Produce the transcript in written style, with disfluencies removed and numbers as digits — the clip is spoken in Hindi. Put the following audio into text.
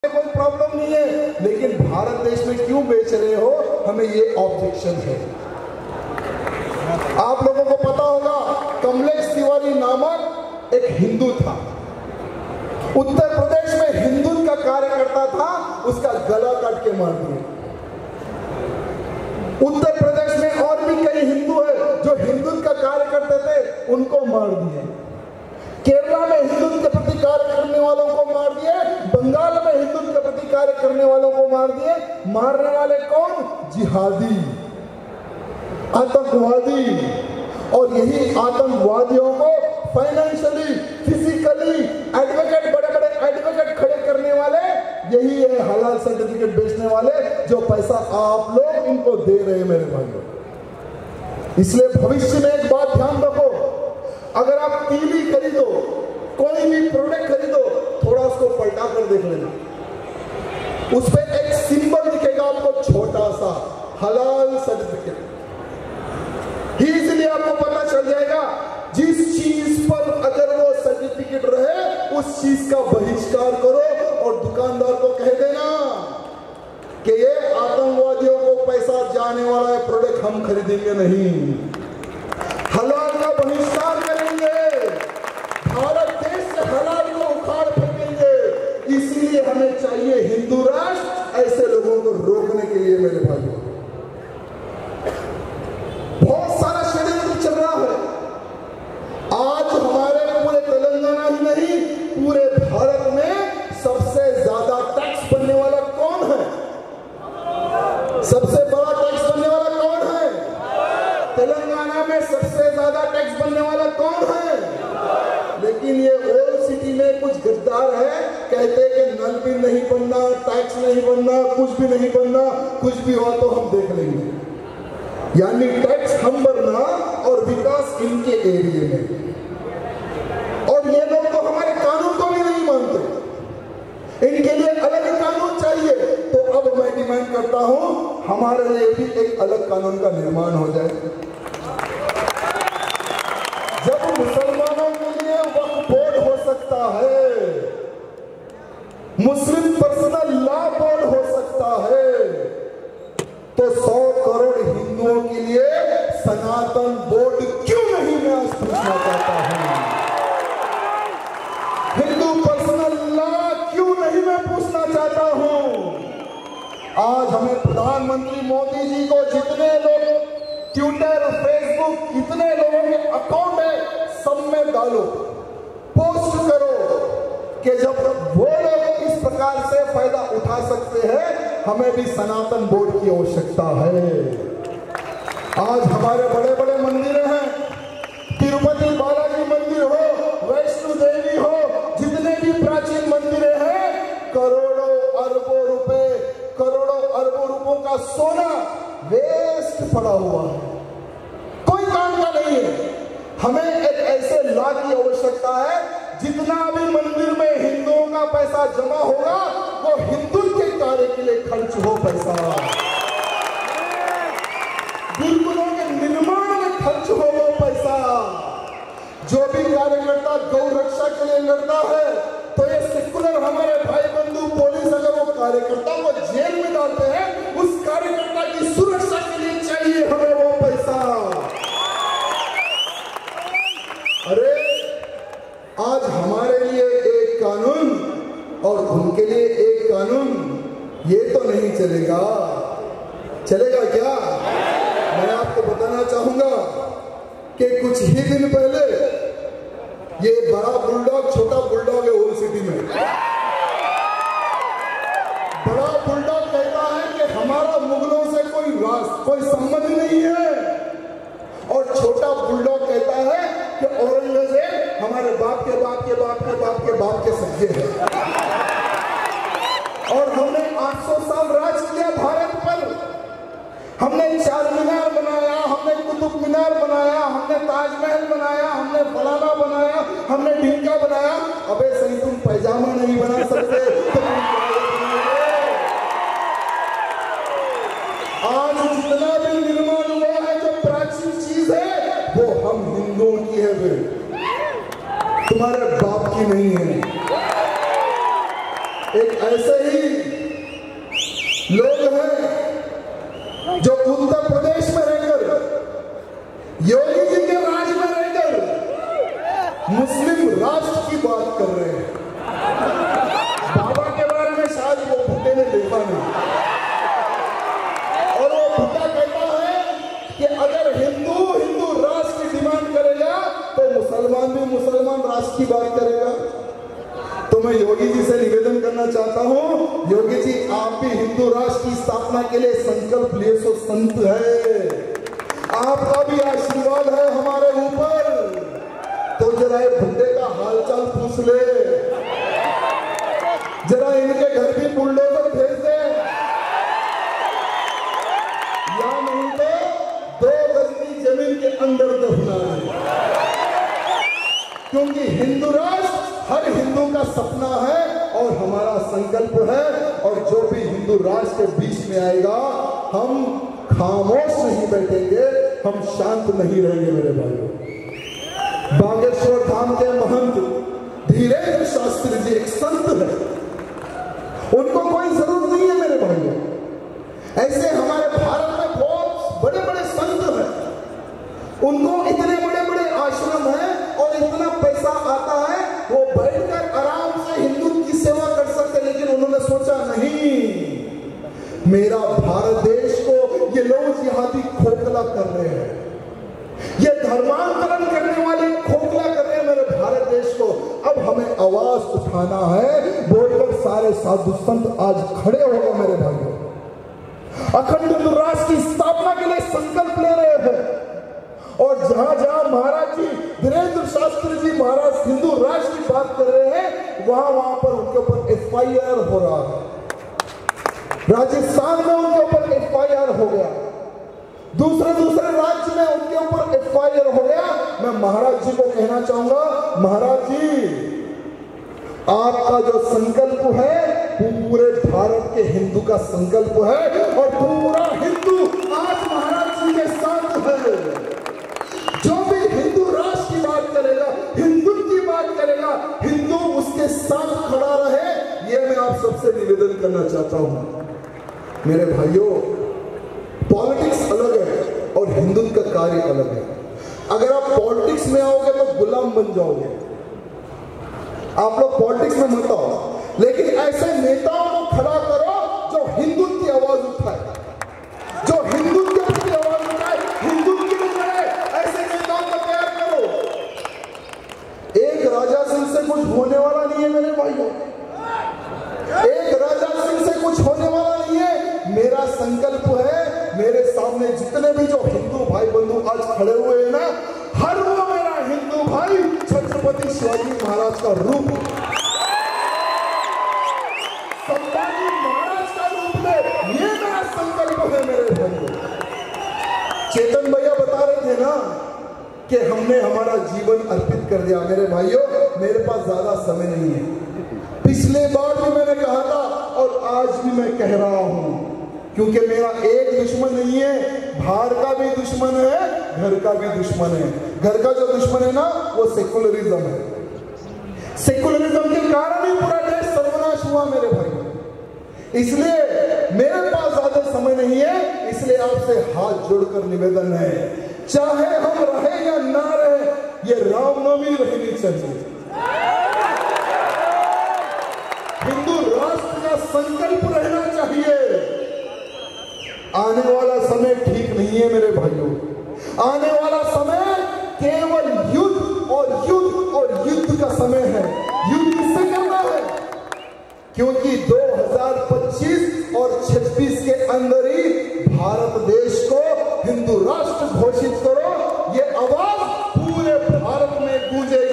कोई प्रॉब्लम नहीं है, लेकिन भारत देश में क्यों बेच रहे हो, हमें ये ऑब्जेक्शन है। आप लोगों को पता होगा, कमलेश तिवारी नामक एक हिंदू था, उत्तर प्रदेश में हिंदू का कार्यकर्ता था, उसका गला काट के मार दिया। उत्तर प्रदेश में और भी कई हिंदू है जो हिंदू का कार्य करते थे, उनको मार दिए। केरला में हिंदू के प्रति कार्य करने वालों को मार दिए, बंगाल में हिंदू के प्रति कार्य करने वालों को मार दिए। मारने वाले कौन? जिहादी, आतंकवादी। और यही आतंकवादियों को फाइनेंशियली, फिजिकली एडवोकेट, बड़े बड़े एडवोकेट खड़े करने वाले यही है, हलाल सर्टिफिकेट बेचने वाले, जो पैसा आप लोग इनको दे रहे हैं मेरे भाइयों। इसलिए भविष्य में एक बात ध्यान रखो, अगर आप टीवी खरीदो, कोई भी प्रोडक्ट खरीदो, थोड़ा उसको पलटा कर देख लेना, उस पर एक सिंबल दिखेगा आपको, छोटा सा हलाल सर्टिफिकेट। इजीली आपको पता चल जाएगा, जिस चीज पर अगर वो सर्टिफिकेट रहे उस चीज का बहिष्कार करो और दुकानदार को कह देना कि ये आतंकवादियों को पैसा जाने वाला है प्रोडक्ट, हम खरीदेंगे नहीं, हलाल का बहिष्कार करेंगे, भारत देश से हलाल को उखाड़ फेंकेंगे। इसलिए हमें चाहिए हिंदू राष्ट्र, ऐसे लोगों को रोकने के लिए मेरे भाइयों बहुत सारा षड्यंत्र चल रहा है। आज हमारे पूरे तेलंगाना ही नहीं, पूरे भारत में सबसे ज्यादा टैक्स बनने वाला कौन है? सबसे बड़ा टैक्स बनने वाला कौन है? तेलंगाना में सबसे ज्यादा टैक्स बनने वाला कौन है? लेकिन ये ओल्ड सिटी में कुछ गद्दार है, कहते हैं कि नल भी नहीं बनना, टैक्स नहीं बनना, कुछ भी नहीं बनना, कुछ भी हुआ तो हम देख लेंगे। यानी टैक्स हम भरना और विकास इनके एरिया में। और ये लोग तो हमारे कानून को भी नहीं मानते, इनके लिए अलग कानून चाहिए। तो अब मैं डिमांड करता हूं, हमारे लिए भी एक अलग कानून का निर्माण हो जाए। जब मुसलमानों के लिए वक्फ बोर्ड हो सकता है, मुस्लिम पर्सनल लॉ बोर्ड हो सकता है, तो 100 करोड़ हिंदुओं के लिए सनातन बोर्ड क्यों नहीं? मैं आज पूछना चाहता हूं, हिंदू पर्सनल लॉ क्यों नहीं? मैं पूछना चाहता हूं। आज हमें प्रधानमंत्री मोदी जी को, जितने लोग ट्विटर, फेसबुक, इतने लोगों के अकाउंट है, सब में डालो, पोस्ट करो कि जब वो लोग इस प्रकार से फायदा उठा सकते हैं, हमें भी सनातन बोर्ड की आवश्यकता है। आज हमारे बड़े बड़े मंदिर हैं, तिरुपति बालाजी मंदिर हो, वैष्णो देवी हो, जितने भी प्राचीन मंदिर हैं, करोड़ों अरबों रुपए, करोड़ों अरबों रुपयों का सोना वेस्ट पड़ा हुआ है, कोई काम का नहीं है। हमें एक ऐसे लॉ की आवश्यकता है, जितना भी मंदिर में हिंदुओं का पैसा जमा होगा, वो हिंदू के कार्य के लिए खर्च हो पैसा, गुरुकुलों के निर्माण में खर्च हो वो पैसा। जो भी कार्यकर्ता गौ रक्षा के लिए लड़ता है, तो ये सेकुलर हमारे भाई बंधु पुलिस अगर वो कार्यकर्ता को जेल में डालते हैं, उस कार्यकर्ता की सुरक्षा के लिए चाहिए हमें वो पैसा। अरे आज हमारे लिए एक कानून और उनके लिए एक कानून, ये तो नहीं चलेगा। चलेगा क्या? मैं आपको बताना चाहूंगा कि कुछ ही दिन पहले ये बड़ा बुलडॉग, छोटा बुलडॉग है ओल्ड सिटी में, बड़ा बुलडॉग कहता है कि हमारा मुगलों से कोई संबंध नहीं है, और छोटा बुलडॉग कहता है कि औरंगजेब हमारे बाप के बाप के बाप के बाप के बाप के सगे हैं। और हमने 800 साल राज किया भारत पर, हमने चार मीनार बनाया, हमने कुतुब मीनार बनाया, हमने ताजमहल बनाया, हमने फलाना बनाया, हमने ढींका बनाया। अबे सही, तुम पैजामा नहीं बना सकते तो तुम आज जितना भी निर्माण हुआ है, जो प्राचीन चीज है, वो हम हिंदुओं की है, वे तुम्हारे बाप की नहीं है। एक ऐसे ही लोग हैं जो उत्तर प्रदेश में रहकर, योगी जी के राज में रहकर मुस्लिम राष्ट्र की बात कर रहे हैं। बाबा के बारे में शायद वो भुट्टे ने देखा नहीं, और वो भुट्टा कहता है कि अगर हिंदू राष्ट्र की डिमांड करेगा तो मुसलमान भी मुसलमान राष्ट्र की बात करेगा। तो मैं योगी जी से निवेदन करना चाहता हूं, योगी जी आप भी हिंदू राष्ट्र की स्थापना के लिए संकल्प लिए सो संत है, आपका भी आशीर्वाद है हमारे ऊपर। तो जरा भुट्टे का हालचाल पूछ ले, जरा इनके घर भी बुलडोजर भेज दे, या नहीं तो 2 गज की जमीन के अंदर दफना दे, क्योंकि हिंदू राष्ट्र हर हिंदू का सपना है और हमारा संकल्प है। और जो भी हिंदू राष्ट्र के बीच में आएगा, हम खामोश नहीं बैठेंगे, हम शांत नहीं रहेंगे मेरे भाइयों। बागेश्वर धाम के महंत धीरेन्द्र शास्त्री जी एक संत है, उनको कोई जरूरत नहीं है मेरे भाइयों। ऐसे हमारे भारत में बहुत बड़े बड़े संत हैं, उनको इतने बड़े बड़े आश्रम हैं और इतना पैसा आता है, वो बैठकर आराम से हिंदू की सेवा कर सकते, लेकिन उन्होंने सोचा नहीं, मेरा भारत देश को ये लोग जिहादी खोखला कर रहे हैं, ये धर्मांतरण करने वाले खोखला कर रहे हैं मेरे भारत देश को। अब हमें आवाज उठाना है, बोलकर सारे साधु संत आज खड़े हो गए मेरे भाइयों, अखंड हिंदू राष्ट्र की स्थापना के लिए संकल्प ले रहे हैं। और जहां जहां महाराज जी धीरेन्द्र शास्त्री जी महाराज हिंदू राष्ट्र की बात कर रहे हैं, वहां पर उनके ऊपर FIR हो रहा है। राजस्थान में उनके ऊपर FIR हो गया, दूसरे राज्य में उनके ऊपर FIR हो गया। मैं महाराज जी को कहना चाहूंगा, महाराज जी आपका जो संकल्प है पूरे भारत के हिंदू का संकल्प है, और पूरा हिंदू आज महाराज जी के साथ है। जो भी हिंदू राष्ट्र की बात करेगा, हिंदू की बात करेगा, हिंदू उसके साथ खड़ा रहे, ये मैं आप सबसे निवेदन करना चाहता हूं मेरे भाइयों। पॉलिटिक्स अलग है और हिंदुत्व का कार्य अलग है। अगर आप पॉलिटिक्स में आओगे तो गुलाम बन जाओगे, आप लोग पॉलिटिक्स में मत आओ, लेकिन ऐसे नेताओं को खड़ा करो जो हिंदुत्व की आवाज उठाए, जो हिंदुत्व के प्रति आवाज उठाए, हिंदुत्व के लिए लड़े, ऐसे नेताओं को तैयार करो। एक राजा सिंह से कुछ होने वाला नहीं है मेरे भाइयों, एक राजा सिंह से कुछ होने वाला नहीं है। मेरा संकल्प है, मेरे सामने जितने भी जो हिंदू भाई बंधु आज खड़े हुए हैं ना, हर वो मेरा हिंदू भाई छत्रपति शिवाजी महाराज का रूप, संभाजी महाराज का रूप में, ये मेरा संकल्प है मेरे भाइयों। चेतन भैया बता रहे थे ना कि हमने हमारा जीवन अर्पित कर दिया। मेरे भाइयों, मेरे पास ज्यादा समय नहीं है, पिछले बार भी मैंने कहा था और आज भी मैं कह रहा हूं, क्योंकि मेरा एक दुश्मन नहीं है, बाहर का भी दुश्मन है, घर का भी दुश्मन है। घर का जो दुश्मन है ना, वो सेकुलरिज्म है। सेकुलरिज्म के कारण ही पूरा देश सर्वनाश हुआ मेरे भाई। इसलिए मेरे पास ज्यादा समय नहीं है, इसलिए आपसे हाथ जोड़कर निवेदन है, चाहे हम रहे या ना रहे, ये रामनवमी रहनी चाहिए। हिंदू राष्ट्र का संकल्प रहना चाहिए। आने वाला समय ठीक नहीं है मेरे भाइयों, आने वाला समय केवल युद्ध और युद्ध और युद्ध का समय है। युद्ध किससे करना है? क्योंकि 2025 और 26 के अंदर ही भारत देश को हिंदू राष्ट्र घोषित करो, ये आवाज पूरे भारत में गूंजेगी।